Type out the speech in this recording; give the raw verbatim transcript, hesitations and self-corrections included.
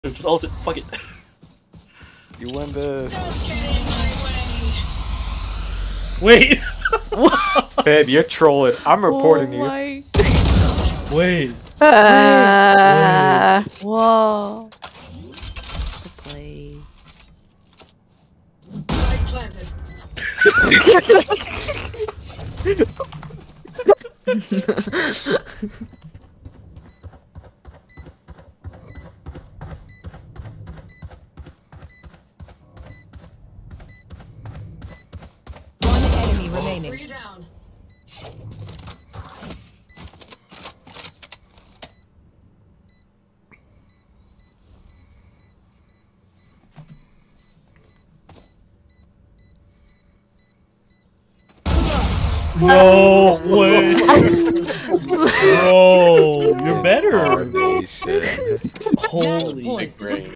Just ult it. Fuck it. You win this. Wait. Babe, you're trolling. I'm reporting oh my... you. Wait. Uh, Wait. Whoa. The play. Planted. One enemy remaining. Three down. No way. Bro, you're better. Oh, Holy great.